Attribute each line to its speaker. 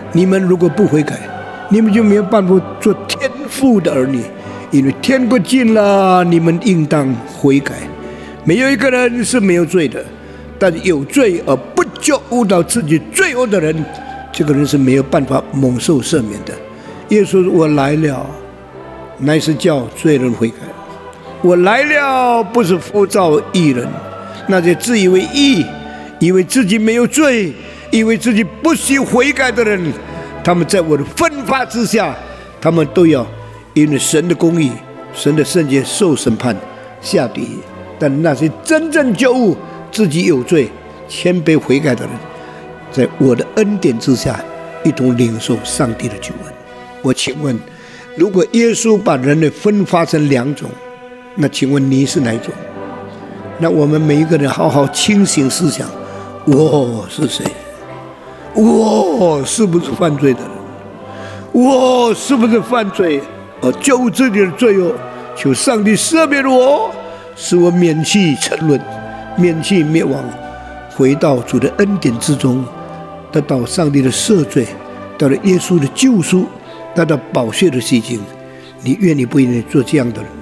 Speaker 1: 你们如果不悔改，你们就没有办法做天父的儿女，因为天国近了，你们应当悔改。没有一个人是没有罪的，但有罪而不觉悟到自己罪恶的人，这个人是没有办法蒙受赦免的。耶稣说：“我来了，乃是叫罪人悔改。我来了，不是呼召义人。那些自以为义，以为自己没有罪，以为自己不需悔改的人，他们在我的分发之下，他们都要因为神的公义、神的圣洁受审判，下地狱。但那些真正觉悟自己有罪、谦卑悔改的人，在我的恩典之下，一同领受上帝的救恩。我请问，如果耶稣把人类分发成2种，那请问你是哪一种？那我们每一个人好好清醒思想，我是谁？我是不是犯罪的人？我是不是犯罪而救自己的罪恶？求上帝赦免我，使我免去沉沦，免去灭亡，回到主的恩典之中，得到上帝的赦罪，得到耶稣的救赎，得到宝血的洗净。你愿意不愿意做这样的人？